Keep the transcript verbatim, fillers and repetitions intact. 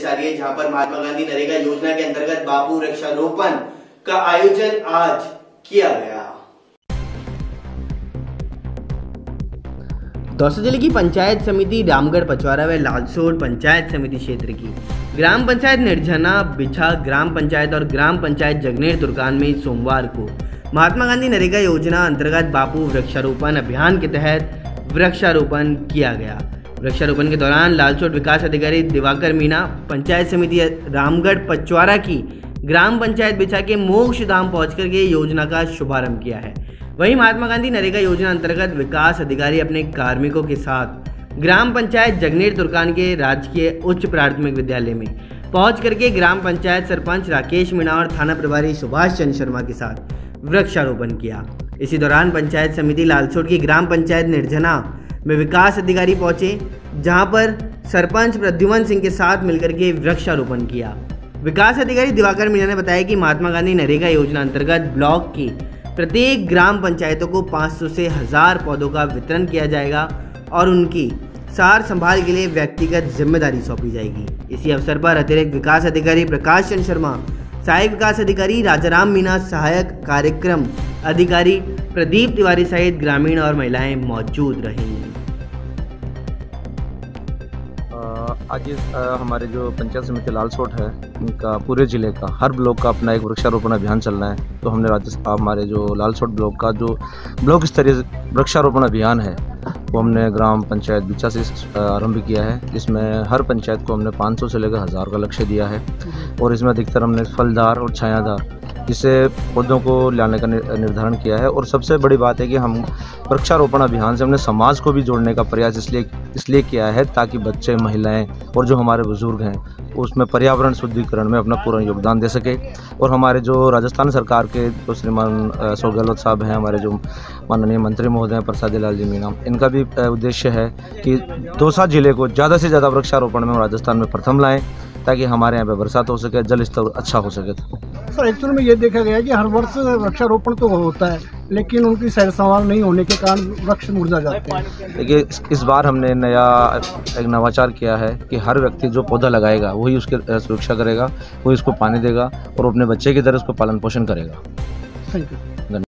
जा रही है, जहां पर महात्मा गांधी नरेगा योजना के अंतर्गत बापू वृक्षारोपण का आयोजन आज किया गया। दौसा जिले की पंचायत समिति रामगढ़ पचवारा व लालसोट पंचायत समिति क्षेत्र की ग्राम पंचायत निर्जना बिछा ग्राम पंचायत और ग्राम पंचायत जगनेर तुर्कान में सोमवार को महात्मा गांधी नरेगा योजना अंतर्गत बापू वृक्षारोपण अभियान के तहत वृक्षारोपण किया गया। वृक्षारोपण के दौरान लालसोट विकास अधिकारी दिवाकर मीणा, पंचायत समिति रामगढ़ पचवारा की ग्राम पंचायत बिछा के मोक्ष धाम पहुंचकर के योजना का शुभारंभ किया है। वहीं महात्मा गांधी नरेगा योजना अंतर्गत विकास अधिकारी अपने कार्मिकों के साथ ग्राम पंचायत जगनेर तुर्कान के राजकीय उच्च प्राथमिक विद्यालय में पहुंच करके ग्राम पंचायत सरपंच राकेश मीणा और थाना प्रभारी सुभाष चंद्र शर्मा के साथ वृक्षारोपण किया। इसी दौरान पंचायत समिति लालसोट की ग्राम पंचायत निर्जना में विकास अधिकारी पहुंचे, जहां पर सरपंच प्रद्युमन सिंह के साथ मिलकर के वृक्षारोपण किया। विकास अधिकारी दिवाकर मीणा ने बताया कि महात्मा गांधी नरेगा योजना अंतर्गत ब्लॉक की प्रत्येक ग्राम पंचायतों को पाँच सौ से हजार पौधों का वितरण किया जाएगा और उनकी सार संभाल के लिए व्यक्तिगत जिम्मेदारी सौंपी जाएगी। इसी अवसर पर अतिरिक्त विकास अधिकारी प्रकाश चंद्र शर्मा, सहायक विकास अधिकारी राजाराम मीणा, सहायक कार्यक्रम अधिकारी प्रदीप तिवारी सहित ग्रामीण और महिलाएं मौजूद रहीं। आज हमारे जो पंचायत समिति लालसोट है, इनका पूरे ज़िले का हर ब्लॉक का अपना एक वृक्षारोपण अभियान चल रहा है। तो हमने राजस्थान हमारे जो लालसोट ब्लॉक का जो ब्लॉक स्तरीय वृक्षारोपण अभियान है वो हमने ग्राम पंचायत बिछा से आरंभ किया है। इसमें हर पंचायत को हमने पाँच सौ से लेकर हज़ार का लक्ष्य दिया है और इसमें अधिकतर हमने फलदार और छायादार जिससे पौधों को लाने का निर्धारण किया है। और सबसे बड़ी बात है कि हम वृक्षारोपण अभियान से हमने समाज को भी जोड़ने का प्रयास इसलिए इसलिए किया है ताकि बच्चे, महिलाएं और जो हमारे बुजुर्ग हैं उसमें पर्यावरण शुद्धिकरण में अपना पूरा योगदान दे सके। और हमारे जो राजस्थान सरकार के जो श्रीमान अशोक गहलोत साहब हैं, हमारे जो माननीय मंत्री महोदय हैं प्रसादी लाल जी मीणा, इनका भी उद्देश्य है कि दौसा जिले को ज़्यादा से ज़्यादा वृक्षारोपण में राजस्थान में प्रथम लाएँ ताकि हमारे यहाँ पे बरसात हो सके, जल स्तर अच्छा हो सके। सर एक्चुअल में ये देखा गया है कि हर वर्ष वृक्षारोपण तो होता है लेकिन उनकी सह संभाल नहीं होने के कारण वृक्ष मुरझा जाते हैं। देखिए इस, इस बार हमने नया एक नवाचार किया है कि हर व्यक्ति जो पौधा लगाएगा वही उसकी सुरक्षा करेगा, वही उसको पानी देगा और अपने बच्चे की तरह उसको पालन पोषण करेगा। Thank you.